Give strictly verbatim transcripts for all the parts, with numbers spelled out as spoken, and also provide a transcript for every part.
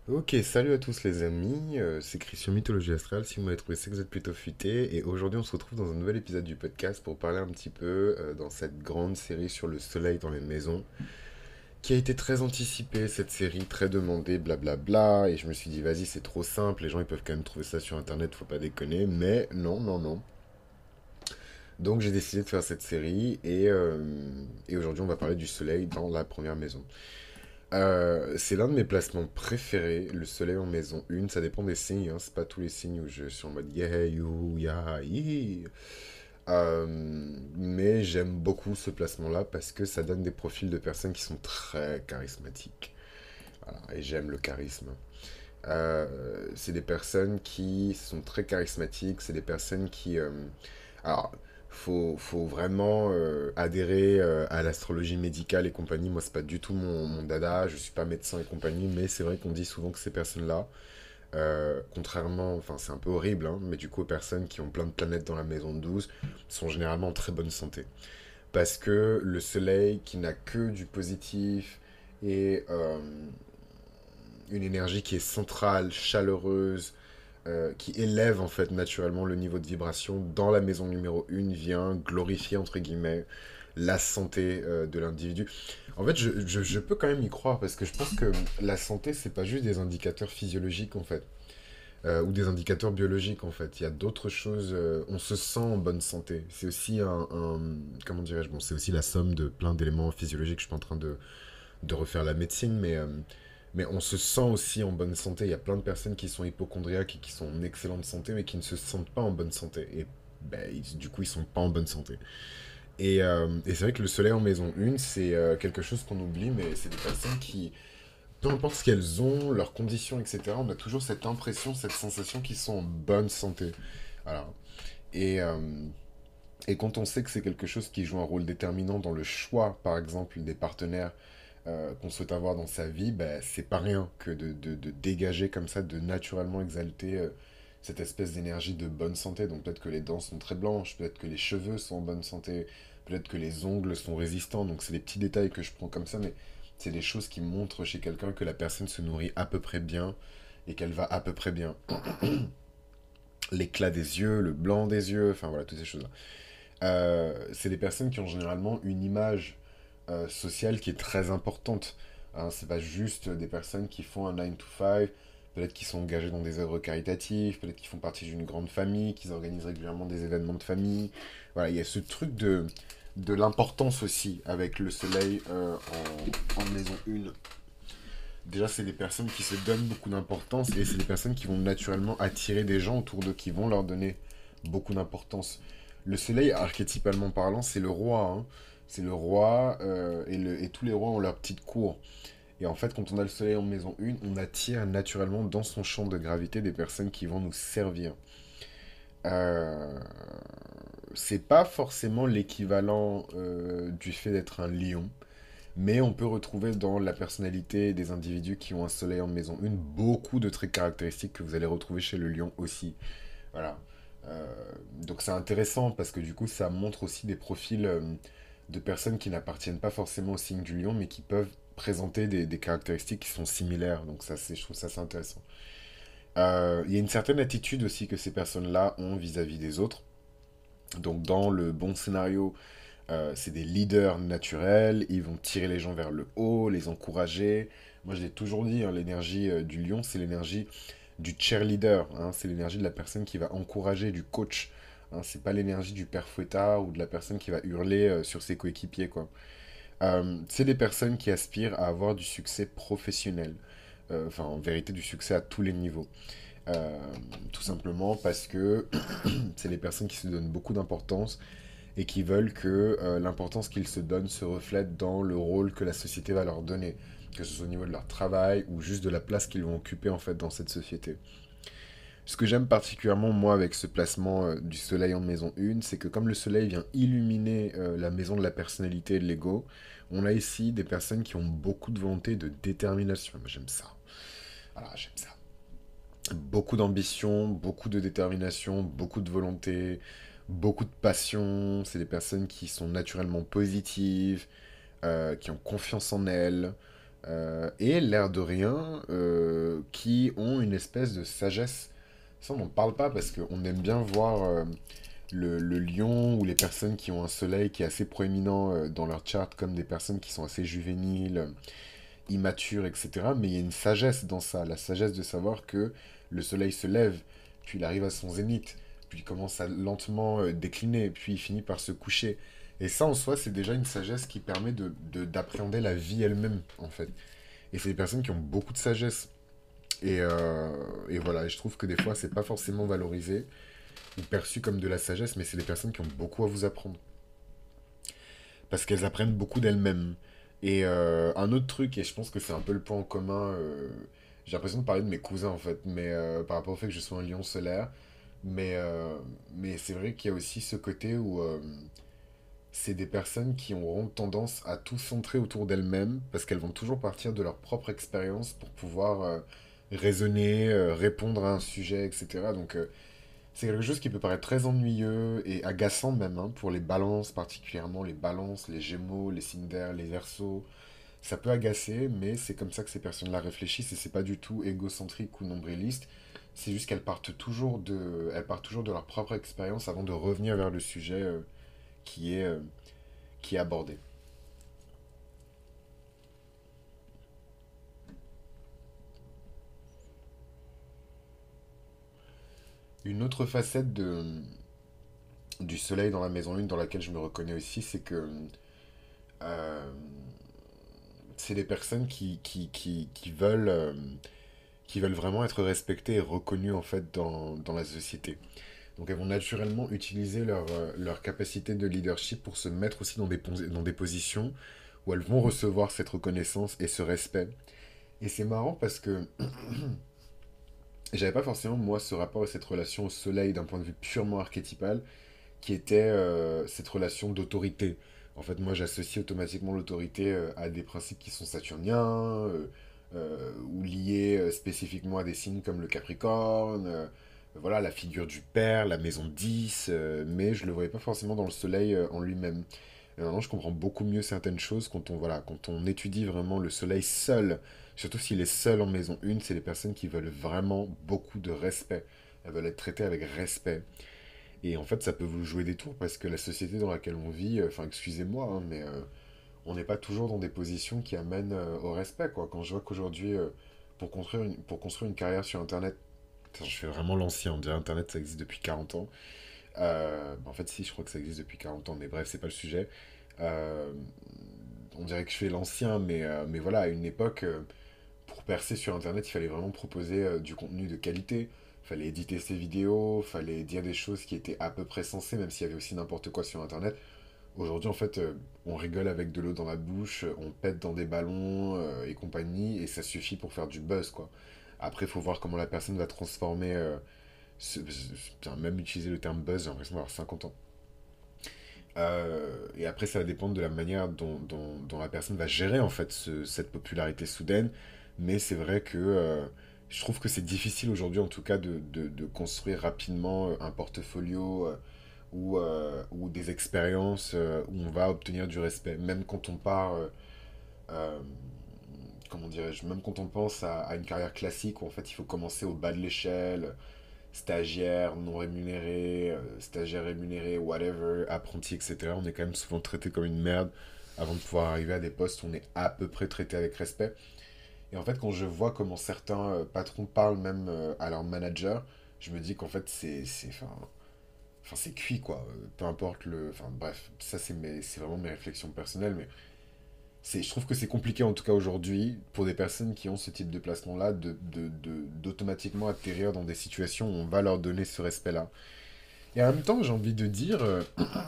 Ok, salut à tous les amis, euh, c'est Christian Mythologie Astrale, si vous m'avez trouvé c'est que vous êtes plutôt futé, et aujourd'hui on se retrouve dans un nouvel épisode du podcast pour parler un petit peu euh, dans cette grande série sur le soleil dans les maisons, qui a été très anticipée, cette série, très demandée, blablabla, et je me suis dit vas-y c'est trop simple, les gens ils peuvent quand même trouver ça sur internet, faut pas déconner, mais non, non, non. Donc j'ai décidé de faire cette série, et, euh, et aujourd'hui on va parler du soleil dans la première maison. Euh, c'est l'un de mes placements préférés, le soleil en maison une. Ça dépend des signes, hein, c'est pas tous les signes où je suis en mode yeah, you, yeah, yi. Euh, mais j'aime beaucoup ce placement-là parce que ça donne des profils de personnes qui sont très charismatiques. Voilà, et j'aime le charisme. Euh, c'est des personnes qui sont très charismatiques, c'est des personnes qui... euh, alors, faut, faut vraiment euh, adhérer euh, à l'astrologie médicale et compagnie. Moi, c'est pas du tout mon, mon dada, je suis pas médecin et compagnie, mais c'est vrai qu'on dit souvent que ces personnes-là, euh, contrairement, enfin c'est un peu horrible, hein, mais du coup, aux personnes qui ont plein de planètes dans la maison de douze, sont généralement en très bonne santé. Parce que le soleil qui n'a que du positif et euh, une énergie qui est centrale, chaleureuse, euh, qui élève en fait naturellement le niveau de vibration dans la maison numéro un vient glorifier entre guillemets la santé euh, de l'individu. En fait, je, je, je peux quand même y croire parce que je pense que la santé, c'est pas juste des indicateurs physiologiques en fait, euh, ou des indicateurs biologiques en fait. Il y a d'autres choses. Euh, on se sent en bonne santé. C'est aussi un, un- comment dirais-je, bon, c'est aussi la somme de plein d'éléments physiologiques. Je suis pas en train de, de refaire la médecine, mais, euh, mais on se sent aussi en bonne santé. Il y a plein de personnes qui sont hypochondriaques et qui sont en excellente santé, mais qui ne se sentent pas en bonne santé. Et ben, ils- du coup, ils sont pas en bonne santé. Et, euh, et c'est vrai que le soleil en maison un, c'est euh, quelque chose qu'on oublie, mais c'est des personnes qui, peu importe ce qu'elles ont, leurs conditions, et cetera, on a toujours cette impression, cette sensation qu'ils sont en bonne santé. Alors, et, euh, et quand on sait que c'est quelque chose qui joue un rôle déterminant dans le choix, par exemple, des partenaires euh, qu'on souhaite avoir dans sa vie, bah, c'est pas rien que de, de- de dégager comme ça, de naturellement exalter euh, cette espèce d'énergie de bonne santé. Donc peut-être que les dents sont très blanches, peut-être que les cheveux sont en bonne santé, peut-être que les ongles sont résistants. Donc c'est des petits détails que je prends comme ça, mais c'est des choses qui montrent chez quelqu'un que la personne se nourrit à peu près bien et qu'elle va à peu près bien. L'éclat des yeux, le blanc des yeux, enfin voilà, toutes ces choses-là. Euh, c'est des personnes qui ont généralement une image euh, sociale qui est très importante. Hein, c'est pas juste des personnes qui font un nine to five, peut-être qu'ils sont engagés dans des œuvres caritatives, peut-être qu'ils font partie d'une grande famille, qu'ils organisent régulièrement des événements de famille. Voilà, il y a ce truc de, de l'importance aussi avec le soleil euh, en, en maison un. Déjà, c'est des personnes qui se donnent beaucoup d'importance et c'est des personnes qui vont naturellement attirer des gens autour d'eux, qui vont leur donner beaucoup d'importance. Le soleil, archétypalement parlant, c'est le roi. Hein. C'est le roi euh, et, le- et tous les rois ont leur petite cour. Et en fait, quand on a le soleil en maison un, on attire naturellement dans son champ de gravité des personnes qui vont nous servir. Euh, c'est pas forcément l'équivalent euh, du fait d'être un lion. Mais on peut retrouver dans la personnalité des individus qui ont un soleil en maison un beaucoup de traits caractéristiques que vous allez retrouver chez le lion aussi. Voilà. Euh, donc c'est intéressant parce que du coup ça montre aussi des profils euh, de personnes qui n'appartiennent pas forcément au signe du lion mais qui peuvent présenter des, des caractéristiques qui sont similaires. Donc ça, c'est, je trouve ça c'est intéressant. Euh, Il y a une certaine attitude aussi que ces personnes-là ont vis-à-vis des autres. Donc dans le bon scénario, euh, c'est des leaders naturels, ils vont tirer les gens vers le haut, les encourager. Moi, je l'ai toujours dit, hein, l'énergie euh, du lion, c'est l'énergie du cheerleader, hein, c'est l'énergie de la personne qui va encourager, du coach. Hein, c'est pas l'énergie du père fouettard ou de la personne qui va hurler euh, sur ses coéquipiers, quoi. Euh, c'est des personnes qui aspirent à avoir du succès professionnel. Euh, enfin, en vérité, du succès à tous les niveaux. Euh, Tout simplement parce que c'est les personnes qui se donnent beaucoup d'importance et qui veulent que euh, l'importance qu'ils se donnent se reflète dans le rôle que la société va leur donner, que ce soit au niveau de leur travail ou juste de la place qu'ils vont occuper en fait dans cette société. Ce que j'aime particulièrement moi avec ce placement euh, du soleil en maison un, c'est que comme le soleil vient illuminer euh, la maison de la personnalité et de l'ego, on a ici des personnes qui ont beaucoup de volonté et de détermination. Moi j'aime ça. Voilà, j'aime ça. Beaucoup d'ambition, beaucoup de détermination, beaucoup de volonté, beaucoup de passion. C'est des personnes qui sont naturellement positives, euh, qui ont confiance en elles, euh, et l'air de rien, euh, qui ont une espèce de sagesse. Ça, on n'en parle pas parce qu'on aime bien voir euh, le, le lion ou les personnes qui ont un soleil qui est assez proéminent euh, dans leur chart comme des personnes qui sont assez juvéniles, euh, immatures, et cetera. Mais il y a une sagesse dans ça, la sagesse de savoir que le soleil se lève, puis il arrive à son zénith, puis il commence à lentement euh, décliner, puis il finit par se coucher. Et ça, en soi, c'est déjà une sagesse qui permet de, de- d'appréhender la vie elle-même, en fait. Et c'est des personnes qui ont beaucoup de sagesse. Et, euh, et voilà, et je trouve que des fois, c'est pas forcément valorisé ou perçu comme de la sagesse, mais c'est des personnes qui ont beaucoup à vous apprendre. Parce qu'elles apprennent beaucoup d'elles-mêmes. Et euh, un autre truc, et je pense que c'est un peu le point en commun, euh, j'ai l'impression de parler de mes cousins en fait, mais euh, par rapport au fait que je sois un lion solaire, mais, euh, mais c'est vrai qu'il y a aussi ce côté où euh, c'est des personnes qui auront tendance à tout centrer autour d'elles-mêmes, parce qu'elles vont toujours partir de leur propre expérience pour pouvoir euh, raisonner, euh, répondre à un sujet, et cetera. Donc euh, c'est quelque chose qui peut paraître très ennuyeux et agaçant même, hein, pour les balances, particulièrement les balances, les gémeaux, les signes d'air, les versos. Ça peut agacer, mais c'est comme ça que ces personnes-là réfléchissent et c'est pas du tout égocentrique ou nombriliste. C'est juste qu'elles partent toujours de, elles partent toujours de leur propre expérience avant de revenir vers le sujet euh, qui est, euh, qui est abordé. Une autre facette de, du soleil dans la maison une dans laquelle je me reconnais aussi, c'est que euh, c'est des personnes qui, qui, qui, qui veulent, euh, qui veulent vraiment être respectées et reconnues en fait dans, dans la société. Donc elles vont naturellement utiliser leur, euh, leur capacité de leadership pour se mettre aussi dans des, pos- dans des positions où elles vont recevoir cette reconnaissance et ce respect. Et c'est marrant parce que j'avais pas forcément moi ce rapport et cette relation au soleil d'un point de vue purement archétypal qui était euh, cette relation d'autorité. En fait, moi, j'associe automatiquement l'autorité euh, à des principes qui sont saturniens, euh, euh, ou liés euh, spécifiquement à des signes comme le Capricorne, euh, voilà, la figure du père, la maison dix, euh, mais je ne le voyais pas forcément dans le soleil euh, en lui-même. Et maintenant, je comprends beaucoup mieux certaines choses quand on, voilà, quand on étudie vraiment le soleil seul, surtout s'il est seul en maison une, c'est les personnes qui veulent vraiment beaucoup de respect. Elles veulent être traitées avec respect. Et en fait, ça peut vous jouer des tours parce que la société dans laquelle on vit, euh, enfin, excusez-moi, hein, mais euh, on n'est pas toujours dans des positions qui amènent euh, au respect, quoi. Quand je vois qu'aujourd'hui, euh, pour construire une, pour construire une carrière sur Internet, putain, je fais vraiment l'ancien, on dirait Internet, ça existe depuis quarante ans. Euh, bah, en fait, si, je crois que ça existe depuis quarante ans, mais bref, c'est pas le sujet. Euh, on dirait que je fais l'ancien, mais, euh, mais voilà, à une époque, euh, pour percer sur Internet, il fallait vraiment proposer euh, du contenu de qualité. Fallait éditer ses vidéos, fallait dire des choses qui étaient à peu près sensées, même s'il y avait aussi n'importe quoi sur Internet. Aujourd'hui, en fait, euh, on rigole avec de l'eau dans la bouche, on pète dans des ballons euh, et compagnie, et ça suffit pour faire du buzz, quoi. Après, il faut voir comment la personne va transformer, euh, ce- ce- putain, même utiliser le terme buzz, j'ai l'impression d'avoir cinquante ans. Euh, et après, ça va dépendre de la manière dont, dont- dont la personne va gérer en fait ce- cette popularité soudaine. Mais c'est vrai que euh, je trouve que c'est difficile aujourd'hui, en tout cas, de, de- de construire rapidement euh, un portfolio euh, ou, euh, ou des expériences euh, où on va obtenir du respect. Même quand on part, euh, euh, comment dirais-je, même quand on pense à, à une carrière classique où en fait il faut commencer au bas de l'échelle, stagiaire, non rémunéré, euh, stagiaire rémunéré, whatever, apprenti, et cetera. On est quand même souvent traité comme une merde avant de pouvoir arriver à des postes où on est à peu près traité avec respect. Et en fait, quand je vois comment certains euh, patrons parlent même euh, à leur manager, je me dis qu'en fait, c'est, c'est, enfin, enfin, c'est cuit, quoi. Euh, Peu importe le... Enfin, bref, ça, c'est mes, c'est vraiment mes réflexions personnelles, mais c'est, je trouve que c'est compliqué, en tout cas aujourd'hui, pour des personnes qui ont ce type de placement-là, de, de, de- d'automatiquement atterrir dans des situations où on va leur donner ce respect-là. Et en même temps, j'ai envie de dire, euh,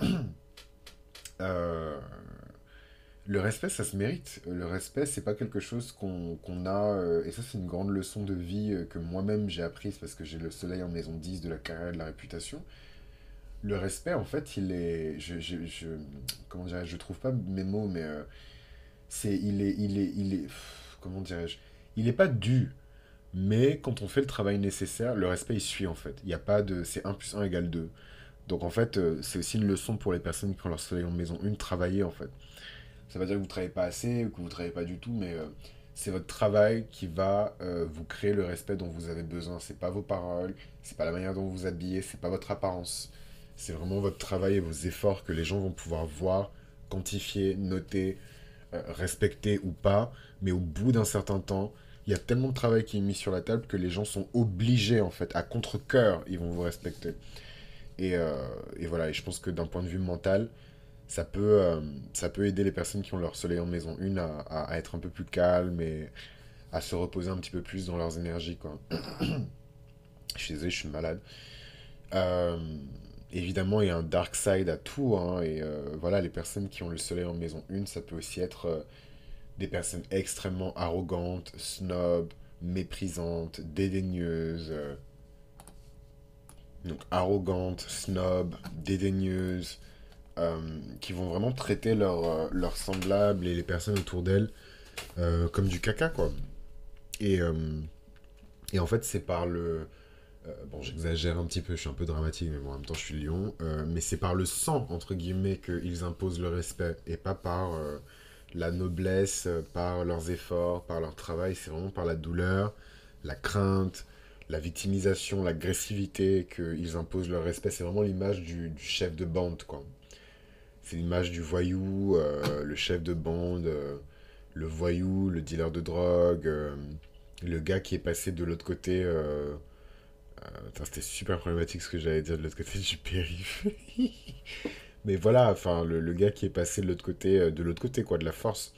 euh, le respect, ça se mérite. Le respect, c'est pas quelque chose qu'on qu'on a. Euh, et ça, c'est une grande leçon de vie euh, que moi-même j'ai apprise parce que j'ai le soleil en maison dix de la carrière et de la réputation. Le respect, en fait, il est. Je, je, je- comment dirais-je? Je trouve pas mes mots, mais euh, c'est. Il est. Il est. Il est. Pff, comment dirais-je? Il est pas dû. Mais quand on fait le travail nécessaire, le respect, il suit, en fait. Il n'y a pas de. C'est un plus un égale deux. Donc, en fait, euh, c'est aussi une leçon pour les personnes qui ont leur soleil en maison une, travailler, en fait. Ça veut dire que vous ne travaillez pas assez, ou que vous ne travaillez pas du tout, mais euh, C'est votre travail qui va euh, vous créer le respect dont vous avez besoin. C'est pas vos paroles, c'est pas la manière dont vous vous habillez, c'est pas votre apparence. C'est vraiment votre travail et vos efforts que les gens vont pouvoir voir, quantifier, noter, euh, respecter ou pas. Mais au bout d'un certain temps, il y a tellement de travail qui est mis sur la table que les gens sont obligés, en fait, à contre-cœur, ils vont vous respecter. Et, euh, et voilà, et je pense que d'un point de vue mental, ça peut, euh, ça peut aider les personnes qui ont leur soleil en maison une à, à- à être un peu plus calmes et à se reposer un petit peu plus dans leurs énergies, quoi. Je suis désolé, je suis malade. Euh, Évidemment, il y a un dark side à tout, hein, et euh, voilà, les personnes qui ont le soleil en maison une, ça peut aussi être euh, des personnes extrêmement arrogantes, snobs, méprisantes, dédaigneuses. euh, donc arrogantes, snobs, dédaigneuses, euh, qui vont vraiment traiter leurs euh, leurs semblables et les personnes autour d'elles euh, comme du caca, quoi. Et, euh, et en fait, c'est par le... euh, bon, j'exagère un petit peu, je suis un peu dramatique, mais bon, en même temps, je suis lion. Euh, mais c'est par le sang, entre guillemets, qu'ils imposent le respect, et pas par euh, la noblesse, euh, par leurs efforts, par leur travail. C'est vraiment par la douleur, la crainte, la victimisation, l'agressivité qu'ils imposent leur respect. C'est vraiment l'image du, du chef de bande, quoi. C'est l'image du voyou, euh, le chef de bande, euh, le voyou, le dealer de drogue, euh, le gars qui est passé de l'autre côté. Euh, attends, c'était super problématique ce que j'allais dire de l'autre côté du périph'. Mais voilà, enfin, le, le gars qui est passé de l'autre côté, euh, de l'autre côté, quoi, de la force.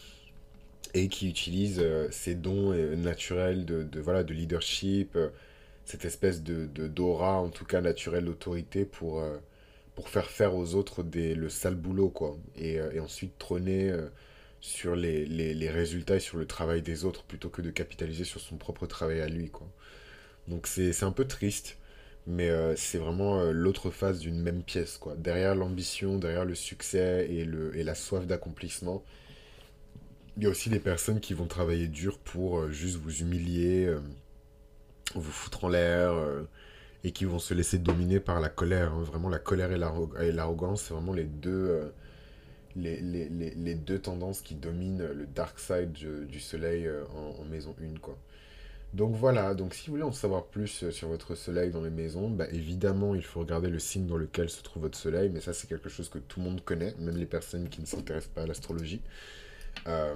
Et qui utilise euh, ses dons euh, naturels de, de, voilà, de leadership, euh, cette espèce de, de d'aura, en tout cas naturelle d'autorité pour, euh, pour faire faire aux autres des, le sale boulot, quoi. Et, euh, et ensuite trôner euh, sur les, les, les résultats et sur le travail des autres plutôt que de capitaliser sur son propre travail à lui, quoi. Donc c'est, c'est un peu triste, mais euh, c'est vraiment euh, l'autre face d'une même pièce, quoi. Derrière l'ambition, derrière le succès et, le, et la soif d'accomplissement, il y a aussi des personnes qui vont travailler dur pour euh, juste vous humilier, euh, vous foutre en l'air, euh, et qui vont se laisser dominer par la colère, hein. Vraiment, la colère et l'arro- et l'arrogance, c'est vraiment les deux, euh, les, les, les, les deux tendances qui dominent le dark side du, du soleil euh, en, en maison un, quoi. Donc voilà, donc si vous voulez en savoir plus euh, sur votre soleil dans les maisons, bah évidemment, il faut regarder le signe dans lequel se trouve votre soleil, mais ça, c'est quelque chose que tout le monde connaît, même les personnes qui ne s'intéressent pas à l'astrologie. Euh,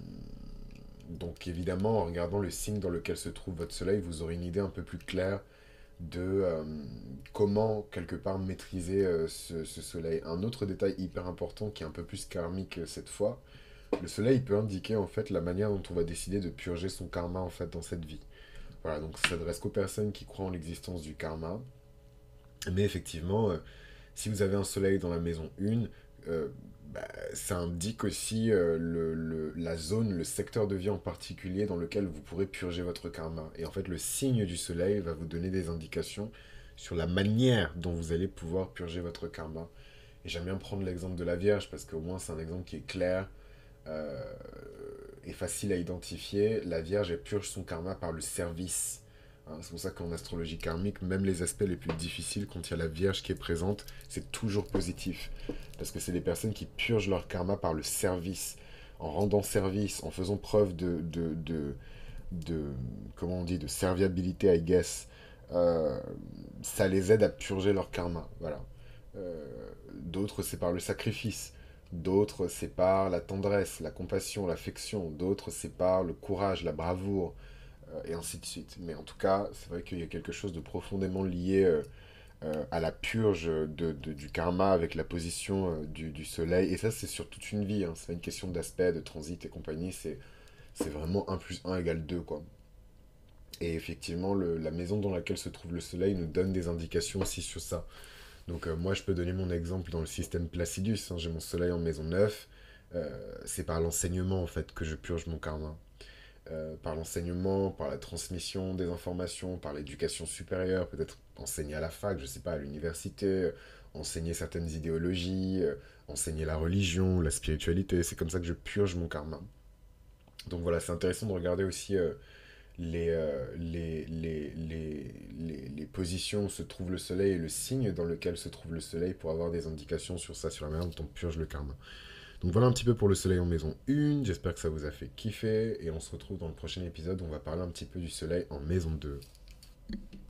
donc évidemment, en regardant le signe dans lequel se trouve votre soleil, vous aurez une idée un peu plus claire de euh, comment, quelque part, maîtriser euh, ce, ce soleil. Un autre détail hyper important qui est un peu plus karmique euh, cette fois, le soleil peut indiquer en fait la manière dont on va décider de purger son karma en fait dans cette vie. Voilà, donc ça s'adresse qu'aux personnes qui croient en l'existence du karma. Mais effectivement, euh, si vous avez un soleil dans la maison un, euh, bah, ça indique aussi euh, le, le- la zone, le secteur de vie en particulier dans lequel vous pourrez purger votre karma. Et en fait, le signe du soleil va vous donner des indications sur la manière dont vous allez pouvoir purger votre karma. Et j'aime bien prendre l'exemple de la Vierge parce qu'au moins c'est un exemple qui est clair euh, et facile à identifier. La Vierge, elle purge son karma par le service. Hein, c'est pour ça qu'en astrologie karmique, même les aspects les plus difficiles, quand il y a la Vierge qui est présente, c'est toujours positif. Parce que c'est des personnes qui purgent leur karma par le service, en rendant service, en faisant preuve de, de, de, de comment on dit, de serviabilité, I guess. Euh, Ça les aide à purger leur karma. Voilà. Euh, D'autres, c'est par le sacrifice. D'autres, c'est par la tendresse, la compassion, l'affection. D'autres, c'est par le courage, la bravoure, euh, et ainsi de suite. Mais en tout cas, c'est vrai qu'il y a quelque chose de profondément lié euh, euh, à la purge de, de- du karma avec la position euh, du, du soleil. Et ça, c'est sur toute une vie, hein. C'est pas une question d'aspect, de transit et compagnie. C'est, c'est vraiment un plus un égale deux, quoi. Et effectivement, le- la maison dans laquelle se trouve le soleil nous donne des indications aussi sur ça. Donc euh, moi, je peux donner mon exemple dans le système Placidus, hein. J'ai mon soleil en maison neuf. Euh, c'est par l'enseignement, en fait, que je purge mon karma. Euh, par l'enseignement, par la transmission des informations, par l'éducation supérieure, peut-être enseigner à la fac, je sais pas, à l'université, euh, enseigner certaines idéologies, euh, enseigner la religion, la spiritualité. C'est comme ça que je purge mon karma. Donc voilà, c'est intéressant de regarder aussi euh, les, euh, les, les, les, les, les positions où se trouve le soleil et le signe dans lequel se trouve le soleil pour avoir des indications sur ça, sur la manière dont on purge le karma. Donc voilà un petit peu pour le soleil en maison un, j'espère que ça vous a fait kiffer, et on se retrouve dans le prochain épisode où on va parler un petit peu du soleil en maison deux.